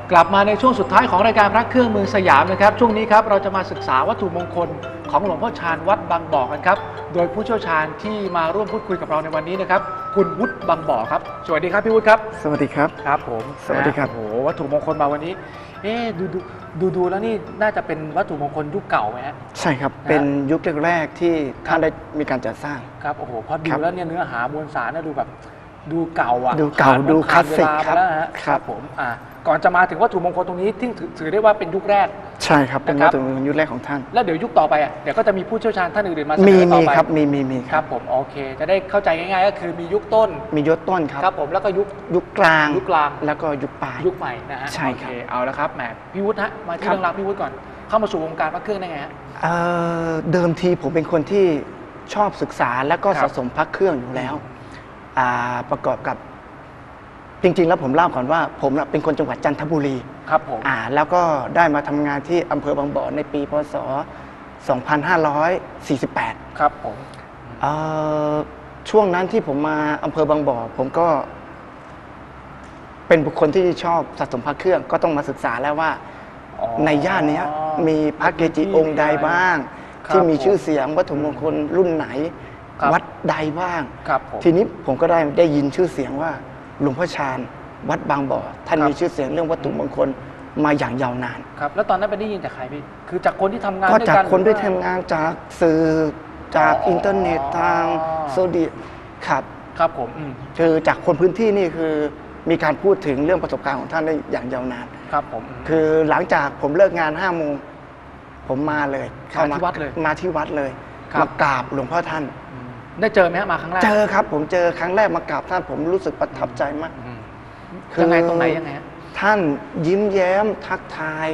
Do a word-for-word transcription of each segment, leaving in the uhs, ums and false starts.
กลับมาในช่วงสุดท้ายของรายการพระเครื่องเมืองสยามนะครับช่วงนี้ครับเราจะมาศึกษาวัตถุมงคลของหลวงพ่อชาญวัดบางบ่อกันครับโดยผู้เชี่ยวชาญที่มาร่วมพูดคุยกับเราในวันนี้นะครับคุณวุฒิบางบ่อครับสวัสดีครับพี่วุฒิครับสวัสดีครับครับผมสวัสดีครับโอ้โหวัตถุมงคลมาวันนี้เอ๊ดูดูดูดูแล้วนี่น่าจะเป็นวัตถุมงคลยุคเก่าไหมฮะใช่ครับเป็นยุคแรกๆที่ท่านได้มีการจัดสร้างครับโอ้โหพอดูแล้วเนี่ยเนื้อหามวลสารเนี่ยดูแบบดูเก่าอ่ะดูเก่าดูคลาสสิกครับครับผมอ่าก่อนจะมาถึงวัตถุมงคลตรงนี้ที่ถือได้ว่าเป็นยุคแรกใช่ครับเป็นวัตถุมงคลยุคแรกของท่านแล้วเดี๋ยวยุคต่อไปอ่ะเดี๋ยวก็จะมีผู้เชี่ยวชาญท่านอื่นๆมาเสนอต่อไปมีครับมีมีมีครับผมโอเคจะได้เข้าใจง่ายๆก็คือมียุคต้นมียุคต้นครับครับผมแล้วก็ยุคยุคกลางยุคกลางแล้วก็ยุคปลายยุคใหม่นะฮะใช่ครับเอาละครับแหมพี่วุฒิฮะมาที่เรื่องราวพี่วุฒิก่อนเข้ามาสู่วงการพระเครื่องได้ไงฮะเดิมทีผมเป็นคนที่ชอบศึกษาและก็สะสมพระเครื่องอยู่แล้วประกอบกับจริงๆแล้วผมเล่าก่อนว่าผมเป็นคนจังหวัดจันทบุรีครับผมอ่าแล้วก็ได้มาทำงานที่อำเภอบางบ่อในปีพศสองพันห้าร้อยสี่สิบแปดครับผมช่วงนั้นที่ผมมาอำเภอบางบ่อผมก็เป็นบุคคลที่ชอบสะสมพระเครื่องก็ต้องมาศึกษาแล้วว่าในย่านนี้มีพระเกจิองค์ใดบ้างที่มีชื่อเสียงวัตถุมงคลรุ่นไหนวัดใดบ้างทีนี้ผมก็ได้ได้ยินชื่อเสียงว่าหลวงพ่อชาญวัดบางบ่อท่านมีชื่อเสียงเรื่องวัตถุมงคลมาอย่างยาวนานครับแล้วตอนนั้นไปได้ยินจากใครพี่คือจากคนที่ทำงานก็จากคนที่ทำงานจากสื่อจากอินเทอร์เน็ตทางโซเดียครับครับผมคือจากคนพื้นที่นี่คือมีการพูดถึงเรื่องประสบการณ์ของท่านได้อย่างยาวนานครับผมคือหลังจากผมเลิกงานห้าโมงผมมาเลยเข้ามาที่วัดเลยมาที่วัดเลยมากราบหลวงพ่อท่านได้เจอไหมมาครั้งแรกเจอครับผมเจอครั้งแรกมากราบท่านผมรู้สึกประทับใจมากยังไงตรงไหนยังไงท่านยิ้มแย้มทักทาย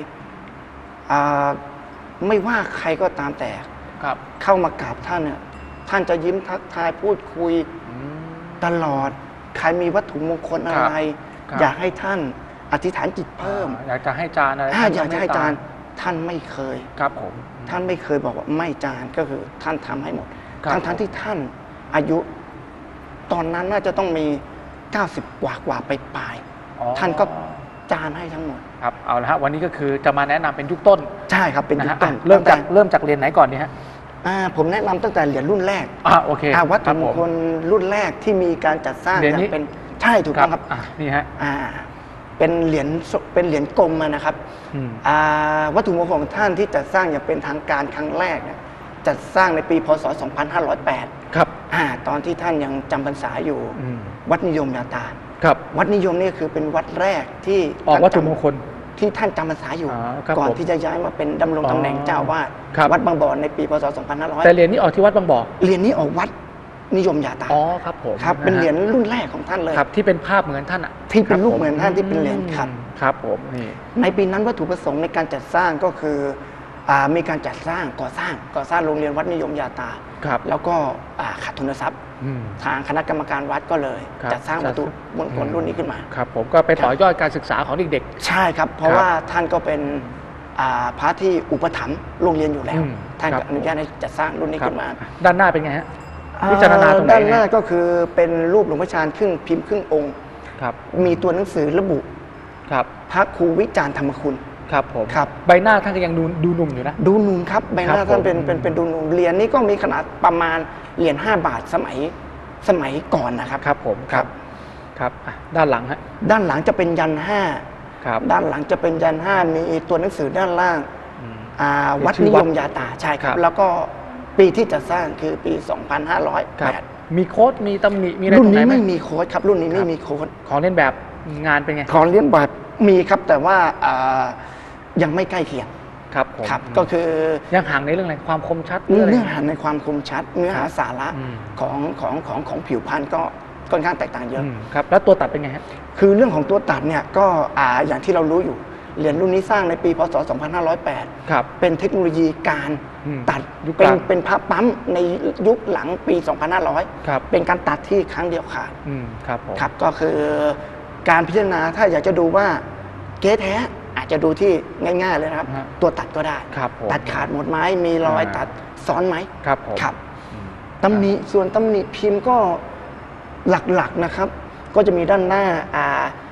ไม่ว่าใครก็ตามแต่เข้ามากราบท่านเนี่ยท่านจะยิ้มทักทายพูดคุยตลอดใครมีวัตถุมงคลอะไรอยากให้ท่านอธิษฐานจิตเพิ่มอยากจะให้จานอะไรอยากจะให้จานท่านไม่เคยครับผมท่านไม่เคยบอกว่าไม่จานก็คือท่านทำให้หมดทั้งทั้งที่ท่านอายุตอนนั้นน่าจะต้องมีเก้าสิบกว่ากว่าไปปลายท่านก็จานให้ทั้งหมดครับเอาละฮะวันนี้ก็คือจะมาแนะนำเป็นยุคต้นใช่ครับเป็นยุคต้นเริ่มจากเริ่มจากเรียนไหนก่อนเนี่ยฮะผมแนะนำตั้งแต่เหรียญรุ่นแรกอ่าโอเควัตถุมงคลรุ่นแรกที่มีการจัดสร้างอย่างเป็นใช่ถูกต้องครับนี่ฮะเป็นเหรียญเป็นเหรียญกลมนะครับวัตถุมงคลของท่านที่จัดสร้างอย่างเป็นทางการครั้งแรกจัดสร้างในปีพศสองพันห้าร้อยแปดครับตอนที่ท่านยังจำพรรษาอยู่วัดนิยมยาตาครับวัดนิยมนี่คือเป็นวัดแรกที่ออกวัตถุมงคลที่ท่านจำพรรษาอยู่ก่อนที่จะย้ายมาเป็นดำรงตำแหน่งเจ้าวาดวัดบางบ่อในปีพศสองพันห้าร้อยแต่เหรียญนี้ออกที่วัดบางบ่อเหรียญนี้ออกวัดนิยมยาตาอ๋อครับผมครับเป็นเหรียญรุ่นแรกของท่านเลยครับที่เป็นภาพเหมือนท่านอ่ะที่เป็นรูปเหมือนท่านที่เป็นเหรียญครับครับผมนี่ในปีนั้นวัตถุประสงค์ในการจัดสร้างก็คือมีการจัดสร้างก่อสร้างก่อสร้างโรงเรียนวัดนิยมยาตาแล้วก็ขาดทุนทรัพย์ทางคณะกรรมการวัดก็เลยจัดสร้างวัตถุมงคลรุ่นนี้ขึ้นมาครับผมก็ไปต่อยอดการศึกษาของเด็กๆใช่ครับเพราะว่าท่านก็เป็นพระที่อุปถัมภ์โรงเรียนอยู่แล้วท่านก็อนุญาตให้จัดสร้างรุ่นนี้ขึ้นมาด้านหน้าเป็นไงฮะพิจารณาตรงไหนด้านหน้าก็คือเป็นรูปหลวงพ่อชาญครึ่งพิมพ์ครึ่งองค์มีตัวหนังสือระบุพระครูวิจารณ์ธรรมคุณครับผมครับใบหน้าท่านก็ยังดูดูหนุ่มอยู่นะดูหนุ่มครับใบหน้าท่านเป็นเป็นเป็นดูหนุ่มเหรียญนี้ก็มีขนาดประมาณเหรียญห้าบาทสมัยสมัยก่อนนะครับครับผมครับครับด้านหลังฮะด้านหลังจะเป็นยันห้าด้านหลังจะเป็นยันห้ามีตัวหนังสือด้านล่างวัดนิยมยาตาใช่ครับแล้วก็ปีที่จะสร้างคือปีสองพันห้าร้อยแปดมีโค้ดมีตำหนิมีอะไรรุ่นนี้ไม่มีโค้ดครับรุ่นนี้ไม่มีโค้ดของเล่นแบบงานเป็นไงของเล่นแบบมีครับแต่ว่ายังไม่ใกล้เคียงครับครับก็คือยังห่างในเรื่องอะไรความคมชัดเนื้อหาในความคมชัดเนื้อหาสาระของของของของผิวพรรณก็ค่อนข้างแตกต่างเยอะครับแล้วตัวตัดเป็นไงฮะคือเรื่องของตัวตัดเนี่ยก็อย่างที่เรารู้อยู่เหรียญรุ่นนี้สร้างในปีพศสองพันห้าร้อยแปดครับเป็นเทคโนโลยีการตัดเป็นเป็นพระปั๊มในยุคหลังปีสองพันห้าร้อยครับเป็นการตัดที่ครั้งเดียวขาดครับครับก็คือการพิจารณาถ้าอยากจะดูว่าเก๊แท้อาจจะดูที่ง่ายๆเลยนะครับตัวตัดก็ได้ตัดขาดหมดไหมมีรอยตัดซ้อนไหมครับครับตำหนิส่วนตำหนิพิมพ์ก็หลักๆนะครับก็จะมีด้านหน้า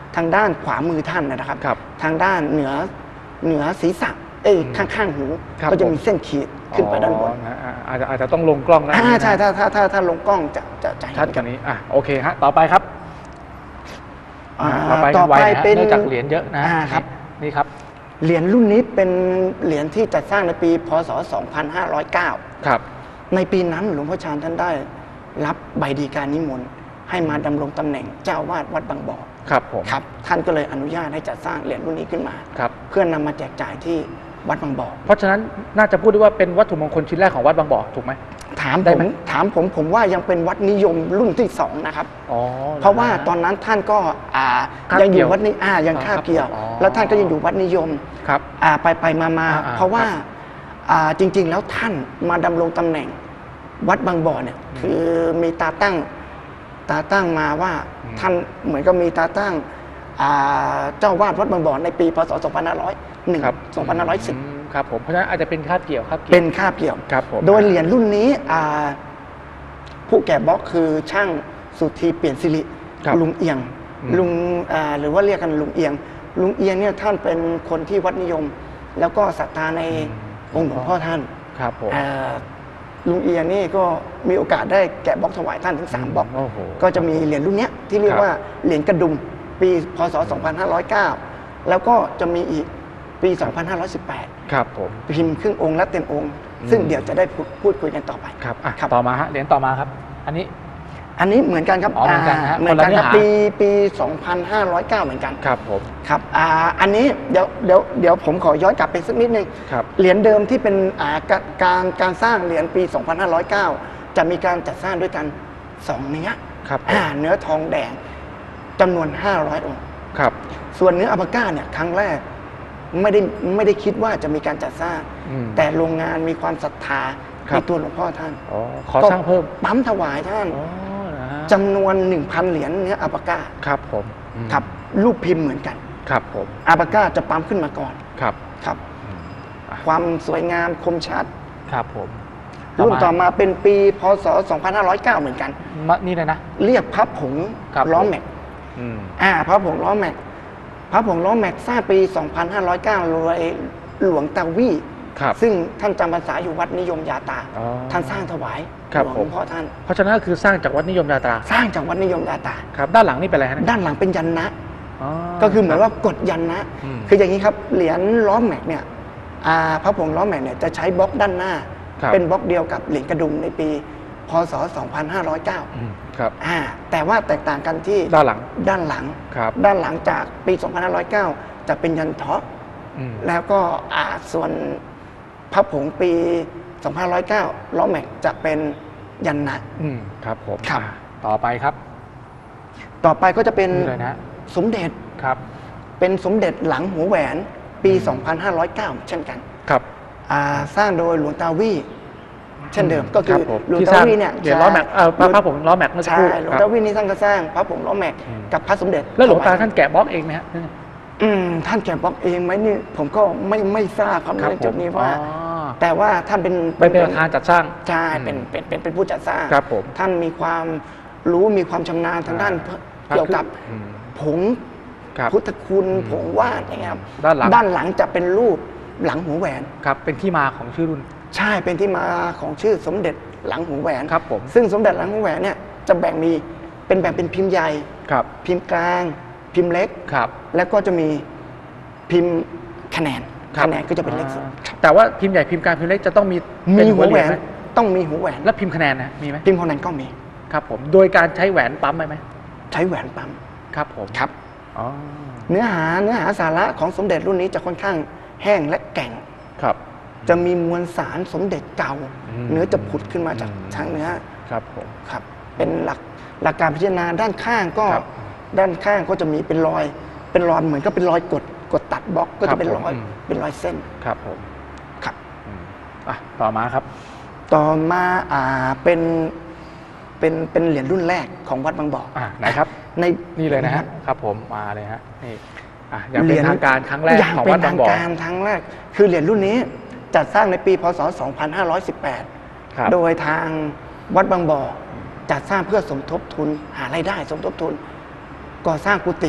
ทางด้านขวามือท่านนะครับครับทางด้านเหนือเหนือศีรษะเอ้ยข้างๆหูครับก็จะผมมีเส้นขีดขึ้นไปด้านบนอ๋อนะอ่าอาจจะอาจจะต้องลงกล้องนะอ่าอันนี้นะใช่ถ้าถ้าถ้าถ้าลงกล้องจะจะจะเห็ชัดกว่านี้อ่ะโอเคฮะต่อไปครับอ่าต่อไปต่อไปไวนะฮะเป็นเนื่องจากเหรียญเยอะนะอ่าครับนี่ครับเหรียญรุ่นนี้เป็นเหรียญที่จัดสร้างในปีพศ สองพันห้าร้อยเก้าครับในปีนั้นหลวงพ่อชาญท่านได้รับใบดีกานิมนต์ให้มาดำรงตำแหน่งเจ้าวาดวัดบางบ่อครับผมครับท่านก็เลยอนุญาตให้จัดสร้างเหรียญรุ่นนี้ขึ้นมาครับเพื่อนำมาแจกจ่ายที่วัดบางบ่อเพราะฉะนั้นน่าจะพูดได้ว่าเป็นวัตถุมงคลชิ้นแรกของวัดบางบ่อถูกไหมถามได้ผไหมมถามผมผมว่ายังเป็นวัดนิยมรุ่นที่สองนะครับอ๋อเพราะว่าตอนนั้นท่านก็อ่าคาบยังอเกี่ยู่ยววัดนี้อ่ายังอ๋อคาบเกี่ยวครับอ๋อแล้วท่านก็ยังอยู่วัดนิยมครับอ่าไปไปมามาอ่าๆเพราะว่าครับอ่าจริง ๆ แล้วท่านมาดำรงตำแหน่งวัดบางบ่อเนี่ยคือมีตาตั้งตาตั้งมาว่าอืมท่านเหมือนกับมีตาตั้งอ่าเจ้าวาดวัดบางบ่อในปีพศ สองพันห้าร้อยเอ็ดครับสองพันห้าร้อยสิบมครับผมเพราะฉะนั้นอาจจะเป็นคาบเกี่ยวคาบเกี่ยวเป็นคาบเกี่ยวครับผมโดยเหรียญรุ่นนี้อ่าผู้แกะบล็อกคือช่างสุธีเปลี่ยนสิริครับลุงเอียงอืมลุงอ่าหรือว่าเรียกกันลุงเอียง ลุงเอียงเนี่ยท่านเป็นคนที่วัดนิยม แล้วก็ศรัทธาในองค์หลวงพ่อท่านครับผมอ่าลุงเอียงนี่ก็มีโอกาสได้แกะบล็อกถวายท่านถึงสามบล็อกโอ้โหก็จะมีเหรียญรุ่นเนี้ยที่เรียกครับว่าเหรียญกระดุมปีพศ สองพันห้าร้อยเก้า แล้วก็จะมีอีกปี สองพันห้าร้อยสิบแปดครับผมพิมพ์ครึ่งองค์และเต็มองค์อืมซึ่งเดี๋ยวจะได้พูดพูดคุยกันต่อไปครับอ่ะครับต่อมาฮะเหรียญต่อมาครับ อันนี้อันนี้เหมือนกันครับอ๋อเหมือนกันฮะเหมือนกันคนละเนื้คอรับหาปีปี สองพันห้าร้อยเก้า เหมือนกันครับผมครับอ่าอันนี้เดี๋ยวเดี๋ยวเดี๋ยวผมขอย้อนกลับไปสักนิดนึงครับเหรียญเดิมที่เป็นอ่ากะการการสร้างเหรียญปี สองพันห้าร้อยเก้า จะมีการจัดสร้างด้วยกันสองเนื้อครับผมอ่าเนื้อทองแดงจำนวน ห้าร้อย องค์ครับส่วนเนื้ออัปปาก้าเนี่ยครั้งแรกไม่ได้ไม่ได้คิดว่าจะมีการจัดสร้างอืมแต่โรงงานมีความศรัทธาครับในตัวหลวงพ่อท่านอ๋อขอสร้างเพิ่มปั๊มถวายท่านอ๋อนะฮะจำนวน หนึ่งพัน เหรียญเนื้ออัปปาก้าครับผมอืมครับรูปพิมพ์เหมือนกันครับผมอัปปาก้าจะปั๊มขึ้นมาก่อนครับครับอืมอ่ะความสวยงามคมชัดครับผมรุ่นต่อมาเป็นปีพศ สองพันห้าร้อยเก้า เหมือนกันมะนี่เลยนะเรียกพระผงครับล้อผมแม็กอืมอ่าพระผงล้อแม็กพระผงล้อแม็กสร้างปี สองพันห้าร้อยเก้า โดยหลวงตาวี่ครับซึ่งท่านจำพรรษาอยู่วัดนิยมยาตาอ๋อท่านสร้างถวายครับหลวงผมพ่อท่านเพราะฉะนั้นก็คือสร้างจากวัดนิยมยาตราสร้างจากวัดนิยมยาตาครับ ด้านหลังนี่เป็นอะไรฮะเยด้านหลังเป็นยันนะอ๋อก็คือเหมือนรับว่ากดยันนะอืมคืออย่างนี้ครับ เหรียญล้อแม็กเนี่ยอ่าพระผงล้อแม็กเนี่ยจะใช้บล็อกด้านหน้าครับเป็นบล็อกเดียวกับเหรียญกระดุมในปี พศ สองพันห้าร้อยเก้าอืมครับอ่าแต่ว่าแตกต่างกันที่ด้านหลังด้านหลังครับด้านหลังจากปี สองพันห้าร้อยเก้า จะเป็นยันเทาะอืมแล้วก็อ่าส่วนพระผงปี สองพันห้าร้อยเก้า ล้อแม็กจะเป็นยันนะอืมครับผมครับอ่ะต่อไปครับต่อไปก็จะเป็นนี่เลยนะสมเด็จครับเป็นสมเด็จหลังหัวแหวนปีอืมสองพันห้าร้อยเก้า เช่นกันครับอ่าสร้างโดยหลวงตาวี่เช่นเดิมอืมก็คืครัอบผมหลวงที่ตาสร้างวี่เนี่ยเหรียญล้อแม็กเอ่อพระพระผงล้อแม็กเมื่อสักใช่ครู่หลวงครับตาวี่นี่ท่านก็สร้างพระผงล้อแม็กอืมกับพระสมเด็จแล้วหลวงตาถยท่านแกะบล็อกเองไหมฮะอืมท่านแกะบล็อกเองไหมนี่ผมก็ไม่ไม่ทราบครับครับในจุดนี้ว่าอ๋อแต่ว่าท่านเป็นเป็นเป็นประธานจัดสร้างใช่เป็นเป็นเป็นเป็นผู้จัดสร้างครับผมท่านมีความรู้มีความชำนาญทางด้านพระเกี่ยวกับอืมผงครับพุทธคุณอืมผงวาดอย่างเงี้ยครับด้านหลังด้านหลังจะเป็นรูปหลังหัวแหวนครับ เป็นที่มาของชื่อรุ่นใช่เป็นที่มาของชื่อสมเด็จหลังหัวแหวนครับผมซึ่งสมเด็จหลังหัวแหวนเนี่ยจะแบ่งมีเป็นแบ่งเป็นพิมพ์ใหญ่ครับพิมพ์กลาง พิมพ์เล็กครับแล้วก็จะมีพิมพ์คะแนนครับคะแนนก็จะเป็นเลขศูนย์อ่าแต่ว่าพิมพ์ใหญ่พิมพ์กลางพิมพ์เล็กจะต้องมีมีเป็นหัวแหวนเรียญไต้องมีหัวแหวนแล้วพิมพ์คะแนนนะมีไหมพิมพ์คะแนนก็มีครับผม โดยการใช้แหวนปั๊มไหมไหมใช้แหวนปั๊มครับผมครับอ๋อเนื้อหาเนื้อหาสาระของสมเด็จรุ่นนี้จะค่อนข้างแห้งและแก่งครับจะมีมวลสารสมเด็จเก่าอืมเนื้อจะผุดขึ้นมาจากอืมทางเนื้อครับผมครับ เป็นหลักหลักการพิจารณาด้านข้างก็ครับด้านข้างก็จะมีเป็นรอย เป็นรอยเหมือนก็เป็นรอยกดกดตัดบล็อกก็ครัจะบเป็นผมรอยอืมเป็นรอยเส้นครับผมครับอืมอ่ะต่อมาครับต่อมาอ่าเป็นเป็นเป็นเหรียญรุ่นแรกของวัดบางบ่ออ่ะไหนครับในนี่เลยนะฮะครับผมมาเลยฮะนี่อ่ะยังเป็นทางการครั้งแรกย่างของเป็วัดนบาทาง งบ่อการครั้งแรก คือเหรียญรุ่นนี้จัดสร้างในปีพศ สองพันห้าร้อยสิบแปดครับโดยทางวัดบางบ่อจัดสร้างเพื่อสมทบทุนหารายได้สมทบทุนก่อสร้างกุฏิ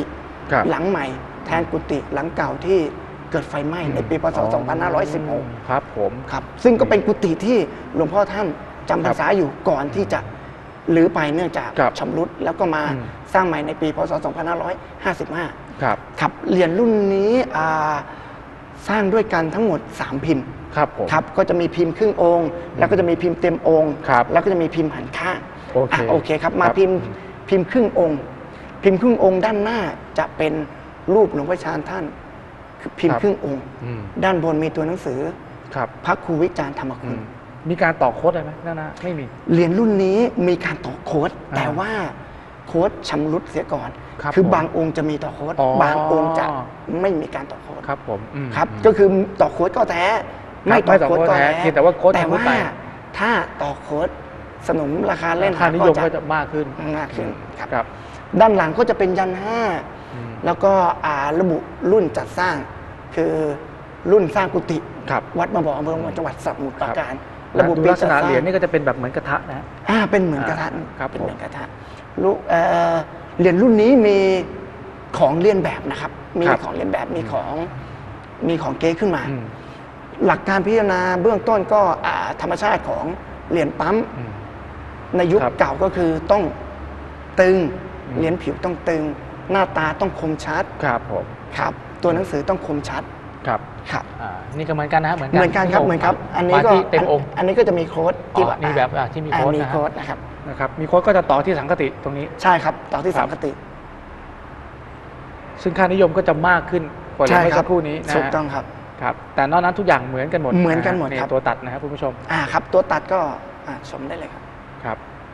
หลังใหม่แทนกุฏิหลังเก่าที่เกิดไฟไหม้ในปีพศสองพันห้าร้อยสิบหกครับผมครับซึ่งก็เป็นกุฏิที่หลวงพ่อท่านจำพรรษาอยู่ก่อนที่จะรื้อไปเนื่องจากชำรุดแล้วก็มาสร้างใหม่ในปีพศสองพันห้าร้อยห้าสิบห้าครับครับเหรียญรุ่นนี้สร้างด้วยกันทั้งหมดสามพิมพ์ครับผมครับก็จะมีพิมพ์ครึ่งองค์แล้วก็จะมีพิมพ์เต็มองค์แล้วก็จะมีพิมพ์หันข้างโอเคโอเคครับมาพิมพ์พิมพ์ครึ่งองค์ พิมพ์ครึ่งองค์ด้านหน้าจะเป็นรูปหลวงพ่อชาญท่านพิมพ์ครึ่งองค์ด้านบนมีตัวหนังสือพระครูวิจารณ์ธรรมคุณมีการต่อโค้ดอะไรไหมนั่นนะไม่มีเหรียญรุ่นนี้มีการต่อโค้ดแต่ว่าโค้ดชำรุดเสียก่อนคือบางองค์จะมีต่อโค้ดบางองค์จะไม่มีการต่อโค้ดครับผมครับก็คือต่อโค้ดก็แท้ไม่ต่อโค้ดก็แท้แต่ว่าโค้ดแต่ว่าถ้าต่อโค้ดสนมราคาเล่นค่านิยมก็จะมากขึ้นมากขึ้นครับด้านหลังก็จะเป็นยันห้าแล้วก็ระบุรุ่นจัดสร้างคือรุ่นสร้างกุฏิวัดบางบ่ออำเภอเมืองจังหวัดสมุทรปราการระบุลักษณะเหรียญนี่ก็จะเป็นแบบเหมือนกระทะนะอ่าเป็นเหมือนกระทะครับเป็นเหมือนกระทะลูกเหรียญรุ่นนี้มีของเลียนแบบนะครับมีของเลียนแบบมีของมีของเก๊ขึ้นมาหลักการพิจารณาเบื้องต้นก็ธรรมชาติของเหรียญปั๊มในยุคเก่าก็คือต้องตึงเหรียญผิวต้องตึงหน้าตาต้องคมชัดครับผมครับตัวหนังสือต้องคมชัดครับครับนี่ก็เหมือนกันนะเหมือนกันเหมือนกันครับเหมือนครับอันนี้ก็เต็มองค์อันนี้ก็จะมีโค้ดที่มีแบบที่มีโค้ดมีโค้ดนะครับนะครับมีโค้ดก็จะต่อที่สังคติตรงนี้ใช่ครับต่อที่สังคติซึ่งค่านิยมก็จะมากขึ้นกว่าเมื่อสักครู่นี้นะถูกต้องครับครับแต่นอกนั้นทุกอย่างเหมือนกันหมดเหมือนกันหมดครับตัวตัดนะครับคุณผู้ชมอ่าครับตัวตัดก็ชมได้เลยครับครับ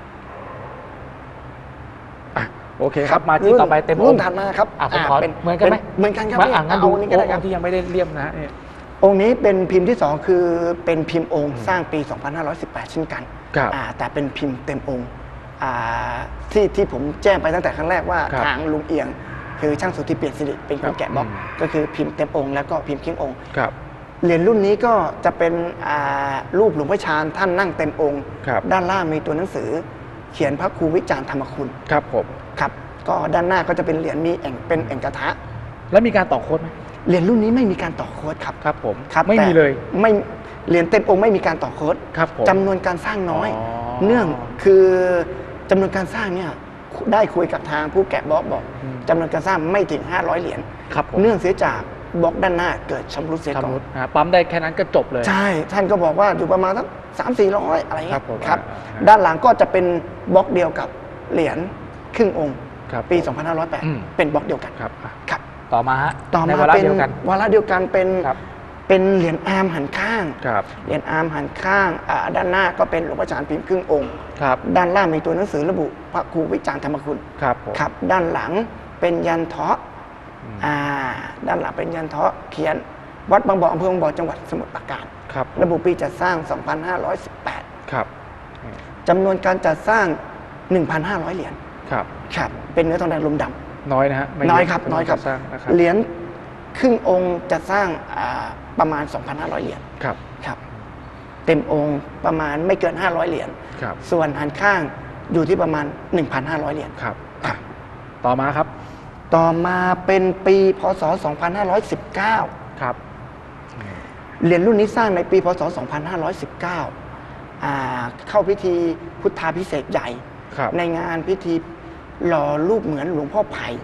โอเคครับมาที่ต่อไปเต็มรุ่นถัดมาครับเป็นเหมือนกันไหมเหมือนกันครับอ่างั้นดูนี่ก็ได้ครับที่ยังไม่ได้เลี่ยมนะองค์นี้เป็นพิมพ์ที่สองคือเป็นพิมพ์องค์สร้างปีสองพันห้าร้อยสิบแปดเช่นกันแต่เป็นพิมพ์เต็มองค์ที่ที่ผมแจ้งไปตั้งแต่ครั้งแรกว่าทางลุงเอียงคือช่างสุทธิเปลี่ยนสิริเป็นคนแกะบล็อกก็คือพิมพ์เต็มองค์แล้วก็พิมพ์ครึ่งองค์เหรียญรุ่นนี้ก็จะเป็นรูปหลวงพ่อชาญท่านนั่งเต็มองค์ด้านล่างมีตัวหนังสือเขียนพระครูวิจารณ์ธรรมคุณครับผมครับก็ด้านหน้าก็จะเป็นเหรียญมีแอ่งเป็นแอ่งกระทะแล้วมีการต่อโค้ดไหมเหรียญรุ่นนี้ไม่มีการต่อโค้ดครับครับผมครับไม่มีเลยไม่เหรียญเต็มองค์ไม่มีการต่อโค้ดครับผมจำนวนการสร้างน้อยเนื่องคือจำนวนการสร้างเนี่ยได้คุยกับทางผู้แกะบล็อกบอกจำนวนการสร้างไม่ถึงห้าร้อยเหรียญเนื่องเสียจากบล็อกด้านหน้าเกิดชำรุดเสียก่อนปั๊มได้แค่นั้นก็จบเลยใช่ท่านก็บอกว่าอยู่ประมาณสักสามสี่ร้อยอะไรเงี้ยครับด้านหลังก็จะเป็นบล็อกเดียวกับเหรียญครึ่งองค์ปีสองพันห้าร้อยแปดเป็นบล็อกเดียวกันครับครับต่อมาฮะต่อมาเป็นวาระเดียวกันเป็นเป็นเหรียญอาร์มหันข้างเหรียญอาร์มหันข้างด้านหน้าก็เป็นหลวงพ่อชาญพิมพ์ครึ่งองค์ด้านล่างมีตัวหนังสือระบุพระครูวิจารณ์ธรรมคุณครับด้านหลังเป็นยันเทาะด้านหลังเป็นยันเทาะเขียนวัดบางบ่ออำเภอบางบ่อจังหวัดสมุทรปราการระบุปีจัดสร้าง สองพันห้าร้อยสิบแปดครับจำนวนการจัดสร้าง หนึ่งพันห้าร้อย เหรียญครับครับเป็นเนื้อทองแดงลมดำน้อยนะฮะน้อยครับน้อยครับเหรียญครึ่งองค์จะสร้างประมาณ สองพันห้าร้อย เหรียญครับครับเต็มองค์ประมาณไม่เกินห้าร้อยเหรียญส่วนหันข้างอยู่ที่ประมาณ หนึ่งพันห้าร้อย เหรียญครับต่อมาครับต่อมาเป็นปีพศสองพันห้าร้อยสิบเก้าครับเหรียญรุ่นนี้สร้างในปีพศสองพันห้าร้อยสิบเก้าเข้าพิธีพุทธาภิเษกใหญ่ในงานพิธีหล่อรูปเหมือนหลวงพ่อไผ่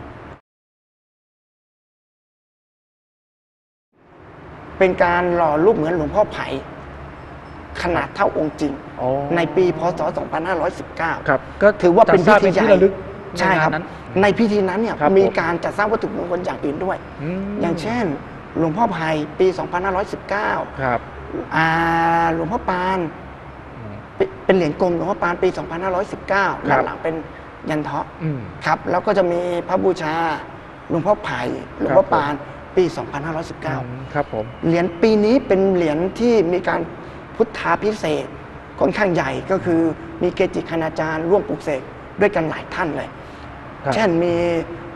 เป็นการหล่อรูปเหมือนหลวงพ่อไผ่ขนาดเท่าองค์จริงในปีพศสองพันห้าร้อยสิบเก้าครับก็ถือว่าเป็นพิธีใหญ่ระลึกใช่ครับในพิธีนั้นเนี่ยมีการจัดสร้างวัตถุมงคลอย่างอื่นด้วยอย่างเช่นหลวงพ่อไผ่ปีสองพันห้าร้อยสิบเก้าครับหลวงพ่อปานเป็นเหรียญกลมหลวงพ่อปานปีสองพันห้าร้อยสิบเก้าด้านหลังเป็นยันเทาะครับแล้วก็จะมีพระบูชาหลวงพ่อไผ่หลวงพ่อปานปีสองพันห้าร้อยสิบเก้าครับผมเหรียญปีนี้เป็นเหรียญที่มีการพุทธาภิเษกค่อนข้างใหญ่ก็คือมีเกจิคณาจารย์ร่วมปลุกเสกด้วยกันหลายท่านเลยเช่นมี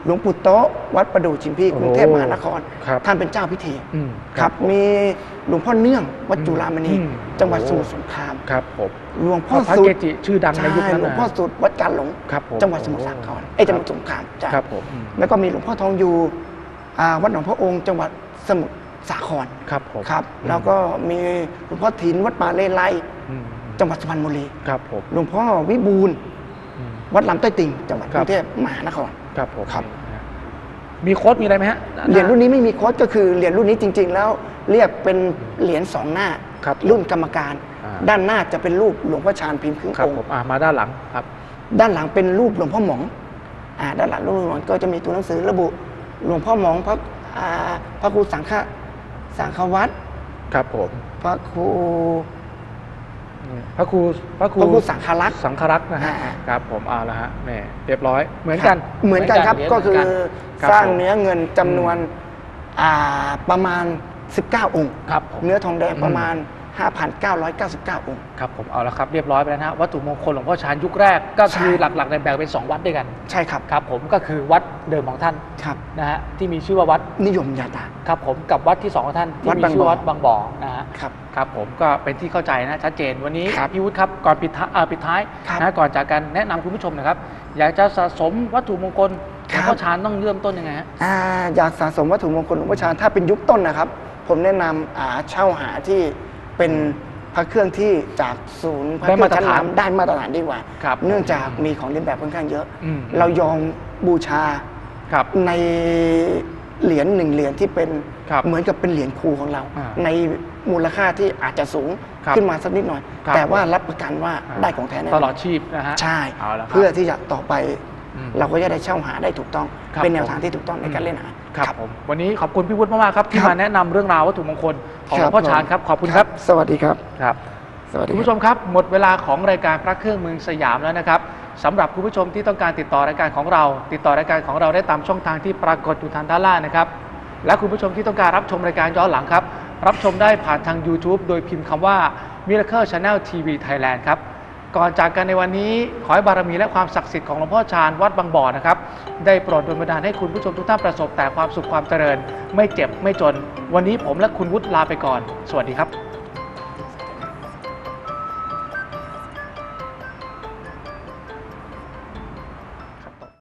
หลวงปู่โต๊ะวัดประดู่ชิมพีกรุงเทพมหานครครับท่านเป็นเจ้าพิธีอืมครับมีหลวงพ่อเนื่องวัดจุฬามณีอืมจังหวัดสมุทรสงครามครับผมหลวงพ่อพระสุเกดจิชื่อดังในยุคนั้นหลวงนะพ่อสุดวัดการหลงครับผมจังหวัดสมุทรสาครเอ้ยจังหวัดสงขลาจ้ะครับผมอืมแล้วก็มีหลวงพ่อทองยูอ่าวัดหนองพระองค์จังหวัดสมุทรสาครครับผมครับแล้วก็มีหลวงพ่อถินวัดป่าเลไลอืมจังหวัดสุพรรณบุรีครับผมหลวงพ่อวิบูลย์อืมวัดลำใต้ติ่งจังหวัดคกรับรุงเทพมหานครครับผมครับนี่นะฮะมีโค้ดมีอะไรไหมฮะเหรียญรุ่นนี้ไม่มีโค้ดก็คือเหรียญรุ่นนี้จริง ๆ แล้วเรียกเป็นเหรียญสองหน้าครับรุ่นกรรมการอ่าด้านหน้าจะเป็นรูปหลวงพ่อชาญพิมพ์ครึ่งครับองค์ผมอ่ามาด้านหลังครับด้านหลังเป็นรูปหลวงพ่อหมองอ่าด้านหลังรูปหลวงพ่อหมองก็จะมีตัวหนังสือระบุหลวงพ่อหมองพระอ่าพระครูสังฆสังฆวัตรครับผมพระครูนี่พระครูพระครูพระครูสังฆลักษณ์สังฆรักษ์นะฮะอ่าครับผมเอาละฮะแม่เรียบร้อยเหมือนกันเหมือนกันครับเหมือนก็คือเหมืนกันสร้างคบผมเนื้อเงินจำนวนอ่าประมาณ สิบเก้า องค์ครับผมเนื้อทองแดงอืมประมาณ ห้าพันเก้าร้อยเก้าสิบเก้า องค์ครับผมเอาละครับเรียบร้อยไปแล้วนะฮะวัตถุมงคลหลวงพ่อชาญยุคแรกก็คือใช่หลักๆในแบ่งเป็นสองวัดด้วยกันใช่ครับครับผมก็คือวัดเดิมของท่านครับนะฮะที่มีชื่อว่าวัดนิยมยาตาครับผมกับวัดที่สองของท่านที่วัดมีบางชื่อบ่อวัดบางบ่อนะฮะครับครับผมก็เป็นที่เข้าใจนะชัดเจนวันนี้ครับพี่วุฒิครับก่อนปิดท้ายเอ่อปิดท้ายครับนะก่อนจากกันแนะนำคุณผู้ชมหนะครับอยากจะสะสมวัตถุมงคลหลวงพ่อชาญต้องเริ่มต้นยังไงฮะอ่าอยากสะสมวัตถุมงคลหลวงพ่อชาญถ้าเป็นยุคต้นนะครับ ผมแนะนำอ่าเช่าหาที่เป็นพระเครื่องที่จากศูนย์พระเคได้รื่อมาง ตรชั้นฐานนำได้มาตรฐานดีกว่าครับเนื่องจากมีของเลียนแบบค่อนข้างเยอะอืมเรายอมบูชาครับในเหรียญหนึ่งเหรียญที่เป็นครับเหมือนกับเป็นเหรียญครูของเราอ่าในมูลค่าที่อาจจะสูงครับขึ้นมาสักนิดหน่อยครับแต่ว่ารับประกันว่าาได้ของแท้แน่นตอนลอดชีพนะฮะใช่เอาละครับเพื่อที่จะต่อไปอืมเราก็จะได้เช่าหาได้ถูกต้องครับเป็นแนวผมทางที่ถูกต้องในการเล่นหาครับผมวันนี้ขอบคุณพี่วุฒิมากๆครับที่ครับมาแนะนำเรื่องราววัตถุมงคลของหลวงพ่อผมชาญครับขอบคุณครับสวัสดีครับครับสวัสดีคุณครับผู้ชมครับหมดเวลาของรายการพระเครื่องเมืองสยามแล้วนะครับสำหรับคุณผู้ชมที่ต้องการติดต่อรายการของเรา ติดต่อรายการของเราได้ตามช่องทางที่ปรากฏอยู่ทางด้านล่างนะครับและคุณผู้ชมที่ต้องการรับชมรายการย้อนหลังครับรับชมได้ผ่านทาง YouTube โดยพิมพ์คำว่า Miracle Channel ที วี Thailand ครับก่อนจากกันในวันนี้ขอให้บารมีและความศักดิ์สิทธิ์ของหลวงพ่อชาญวัดบางบ่อนะครับได้โปรดดลบันดาลให้คุณผู้ชมทุกท่านประสบแต่ความสุขความเจริญ ไม่เจ็บไม่จน วันนี้ผมและคุณวุฒิลาไปก่อน สวัสดีครับ